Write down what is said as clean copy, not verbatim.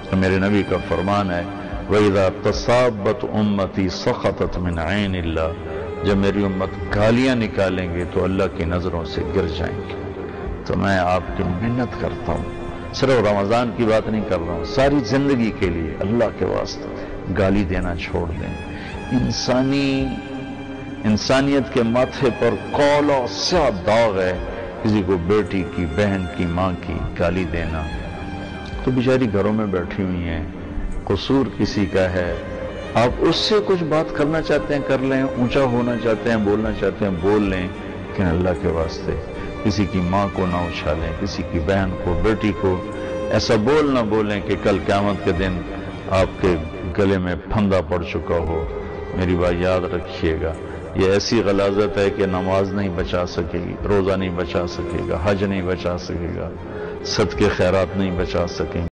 تو میرے نبی کا فرمان ہے وَإِذَا تَصَابَتْ أُمَّتِي سَقَطَتْ مِنْ عَيْنِ اللَّهِ، جب میری امت گالیاں نکالیں گے تو اللہ کی نظروں سے گر جائیں گے۔ تو میں آپ کی محنت کرتا ہوں، صرف رمضان کی بات نہیں کر رہا ہوں، ساری زندگی کے لیے اللہ کے واسطے گالی دینا چھوڑ دیں۔ انسانیت کے ماتھے پر کالا سیاہ داغ ہے کسی کو بیٹی کی، بہن کی، ماں کی گالی دینا۔ تو بیچاری گھروں میں بیٹھی ہوئی ہیں، قصور کسی کا ہے، آپ اس سے کچھ بات کرنا چاہتے ہیں کر لیں، اونچا ہونا چاہتے ہیں بولنا چاہتے ہیں بول لیں، لیکن اللہ کے واسطے کسی کی ماں کو نہ اچھالیں، کسی کی بہن کو، بیٹی کو ایسا نہ بولیں کہ کل قیامت کے دن آپ کے گلے میں پھندا پڑ چکا ہو۔ میری بات یاد رکھیے گا، یہ ایسی غلاظت ہے کہ نماز نہیں بچا سکے گی، روزہ نہیں بچا سکے گا، حج نہیں بچا سکے گا، صدقے خیرات نہیں بچا سکیں گے۔